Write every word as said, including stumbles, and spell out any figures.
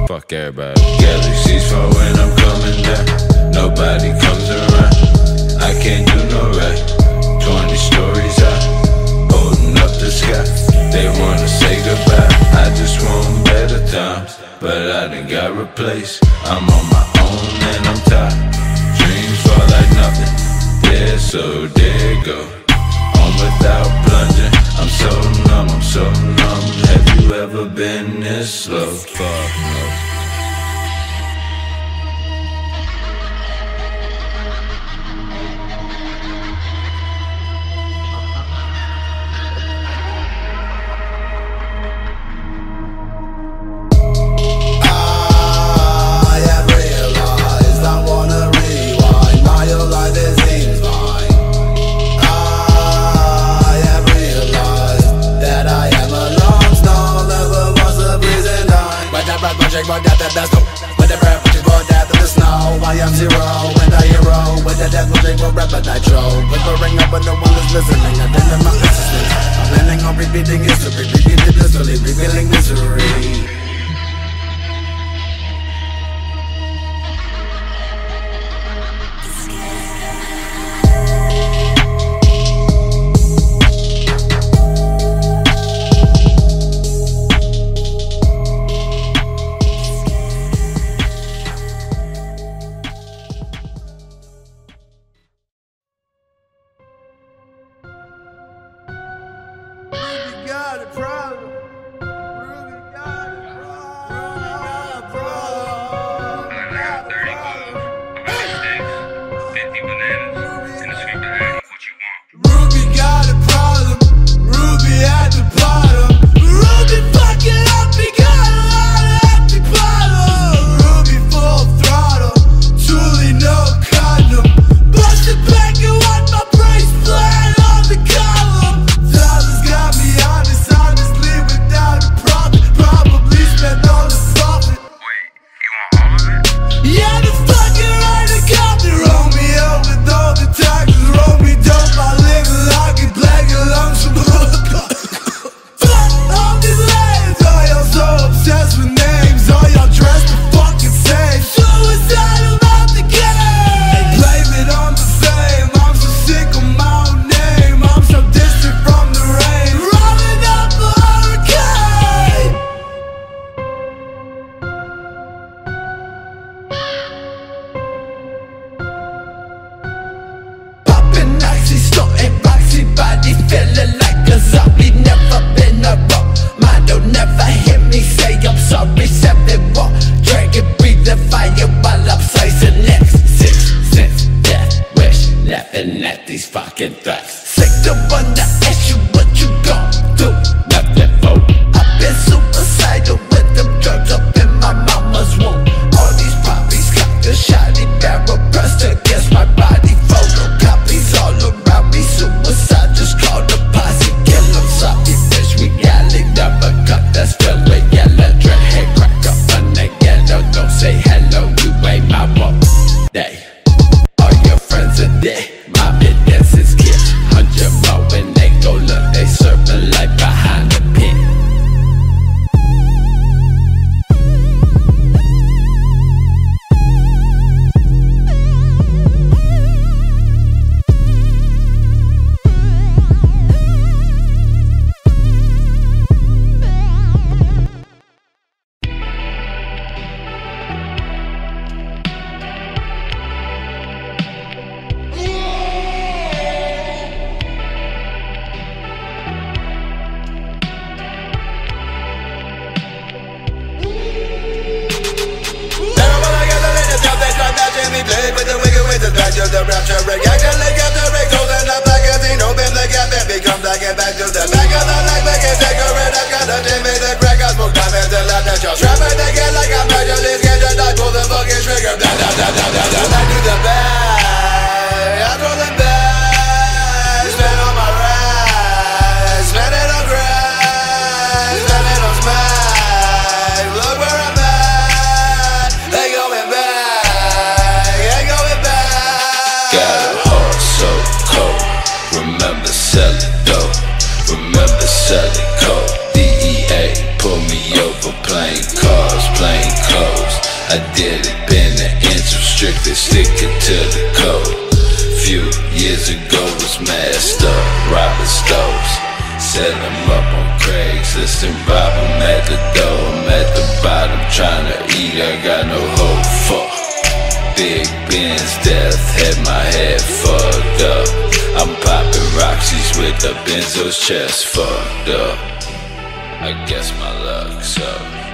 Fuck everybody. Galaxies fall when I'm coming down. Nobody comes around. I can't do no right. Twenty stories high, holding up the sky. They wanna say goodbye. I just want better times, but I done got replaced. I'm on my own and I'm tired. Dreams fall like nothing. Yeah, so there it go. On without plunging. I'm so numb, I'm so numb. Have you ever been this slow? Fuck no. But that, that, that's no. With the rap, which is for death in the snow. I am zero, and the hero. With the death, which is for rap, but nitro. Whispering up, but no one is listening. I didn't my existence. I'm planning on repeating history. Repeating blissfully, revealing misery. Got a problem. Ruby got a problem. Ruby got a problem. thirty fifty bananas in a sweet bag. What you want? Ruby got a problem. Ruby at the bottom. Ruby fucking up, he got a lot of empty bottles. Ruby full throttle, truly no condom. Bust it back and watch my brace flat on the column. Dollars got me honest, honestly without a profit. Probably spent all the profit. Wait, you want all of it? Yeah, the fucking right to copy. Roll me up with all the taxes. Roll me dope, I live like it. Black and lungs from fuck all these lanes. Are y'all so obsessed with names? Are y'all dressed the fucking same? Suicidal about the game. Blame it on the fame. I'm so sick of my own name. I'm so distant from the rain. Rolling up a hurricane. Poppin' icy, snorting boxy, body feeling like a zombie. Never been a rock, mind don't never hear me say I'm sorry. Seven walk, dragon breathing fire while I'm slicing necks. Six sense, death wish, laughing at these fucking threats. Sick to wonder, ask you what you gon' do. Nothing for. I've been suicidal with them drugs up in my mama's womb. All these poppies got the shotty barrel pressed against my body. Photocopies all around me. Suicide, just call the posse. Kill them, sorry, bitch. Reality never cut. That's still a yellow dread. Hey, crack up on the ghetto. Don't say hello, you ain't my mom. They are your friends are dead. My business is kid. Hundred more when they go look. They serving like behind the pin. Play with the wicked with the back to the rapture rig. I can lick up the rig, goes in the magazine. Open the gap and become back and back to the back of the leg. Make it cigarette, I got the Jimmy the crack. I smoke time until I let y'all strap it again like I'm actually scared to die. Pull the fucking trigger, blah, blah, blah, blah, blah, blah. I do the bag, I throw them back. Spend on my ride, spend it on grass, spend it on smack. Look where I'm at, they going back. Got a heart so cold. Remember selling dope. Remember selling coke. D E A pull me over, playing cars, playing I did it, been the inch of strictly sticking to the code. Few years ago was messed up, robbing stoves, set them up on Craigslist and rob them at the door. I'm at the bottom trying to eat, I got no hope. Fuck. Big Ben's death had my head fucked up. I'm popping Roxy's with the Benzo's chest fucked up. I guess my luck's up.